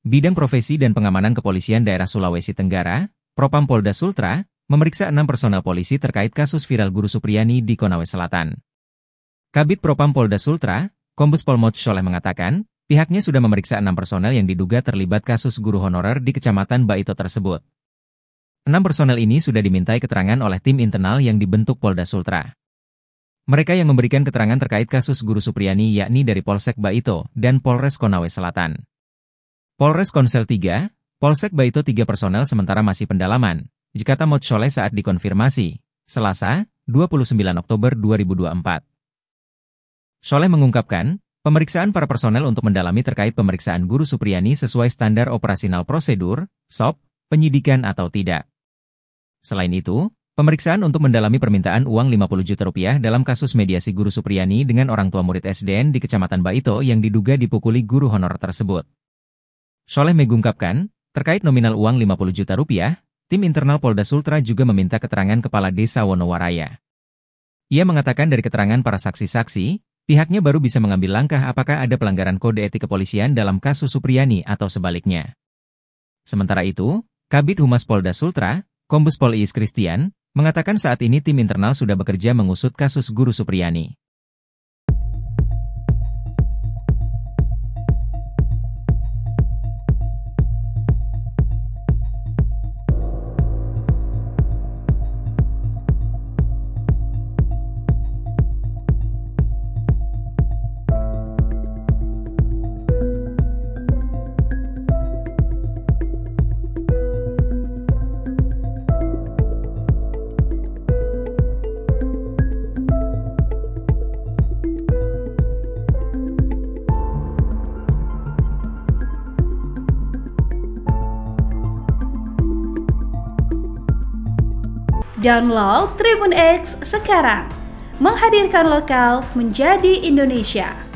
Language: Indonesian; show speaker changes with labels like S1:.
S1: Bidang Profesi dan Pengamanan Kepolisian Daerah Sulawesi Tenggara, Propam Polda Sultra, memeriksa 6 personel polisi terkait kasus viral guru Supriyani di Konawe Selatan. Kabid Propam Polda Sultra, Kombes Pol Mot Sholeh mengatakan, pihaknya sudah memeriksa 6 personel yang diduga terlibat kasus guru honorer di Kecamatan Baito tersebut. 6 personel ini sudah dimintai keterangan oleh tim internal yang dibentuk Polda Sultra. Mereka yang memberikan keterangan terkait kasus guru Supriyani yakni dari Polsek Baito dan Polres Konawe Selatan. Polres Konsel 3, Polsek Baito 3 personel sementara masih pendalaman, kata Mot Sholeh saat dikonfirmasi, Selasa, 29 Oktober 2024. Sholeh mengungkapkan, pemeriksaan para personel untuk mendalami terkait pemeriksaan guru Supriyani sesuai standar operasional prosedur, SOP, penyidikan atau tidak. Selain itu, pemeriksaan untuk mendalami permintaan uang 50 juta rupiah dalam kasus mediasi guru Supriyani dengan orang tua murid SDN di Kecamatan Baito yang diduga dipukuli guru honorer tersebut. Sholeh mengungkapkan, terkait nominal uang 50 juta rupiah, tim internal Polda Sultra juga meminta keterangan Kepala Desa Wonowaraya. Ia mengatakan dari keterangan para saksi-saksi, pihaknya baru bisa mengambil langkah apakah ada pelanggaran kode etik kepolisian dalam kasus Supriyani atau sebaliknya. Sementara itu, Kabid Humas Polda Sultra, Kombes Pol Iis Kristian, mengatakan saat ini tim internal sudah bekerja mengusut kasus guru Supriyani.
S2: Download Tribun X sekarang, menghadirkan lokal menjadi Indonesia.